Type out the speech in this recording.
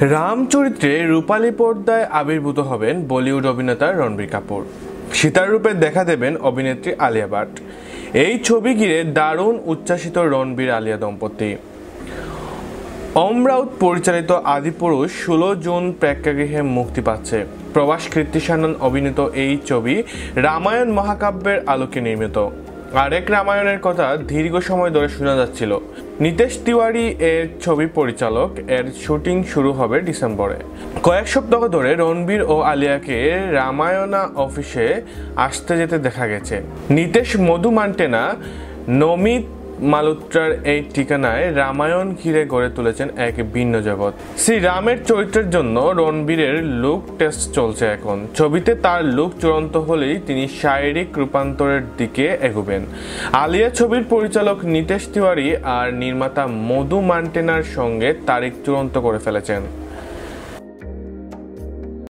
রাম চরিত্রে রূপালী পর্দায় আবির্ভূত হবেন বলিউড অভিনেতা রণবীর কাপুর। সীতার রূপে দেখা দেবেন অভিনেত্রী আলিয়া ভাট। এই ছবি ঘিরে দারুণ উচ্ছ্বাসিত রণবীর আলিয়া দম্পতি। ওম রাউত পরিচালিত আদিপুরুষ 16 জুন প্রেক্ষাগৃহে মুক্তি পাচ্ছে। প্রভাস কীর্তিসানন অভিনীত এই ছবি রামায়ণ মহাকাব্যের আলোকে নির্মিত। আরেক রামায়ণের কথা দীর্ঘ সময় ধরে শোনা যাচ্ছিল। নিতেশ তিওয়ারি এর ছবি পরিচালক। এর শুটিং শুরু হবে ডিসেম্বরে। কয়েক সপ্তাহ ধরে রণবীর ও আলিয়াকে রামায়ণা অফিসে আসতে যেতে দেখা গেছে। নিতেশ মধু মান্টেনা নমিত মালহোত্রার এই ঠিকানায় রামায়ণ ঘিরে গড়ে তুলেছেন এক ভিন্ন জগৎ। শ্রী রামের চরিত্রের জন্য রণবীরের লুক টেস্ট চলছে এখন। ছবিতে তার লুক চূড়ান্ত হলেই তিনি শারীরিক রূপান্তরের দিকে এগোবেন। আলিয়া ছবির পরিচালক নিতেশ তিওয়ারি আর নির্মাতা মধু মান্টেনার সঙ্গে তারিখ চূড়ান্ত করে ফেলেছেন।